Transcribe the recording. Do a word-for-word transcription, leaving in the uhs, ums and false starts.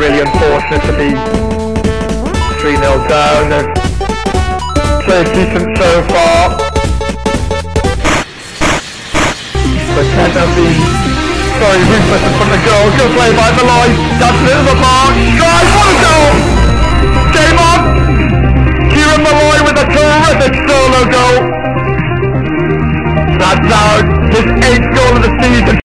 really unfortunate to be three nil down. They've played decent so far. But Kent have been very ruthless in front of the goal. Good play by Malloy. That's it in the mark. Strike, what a goal! Game on! Kieran Malloy with a terrific solo goal. That's now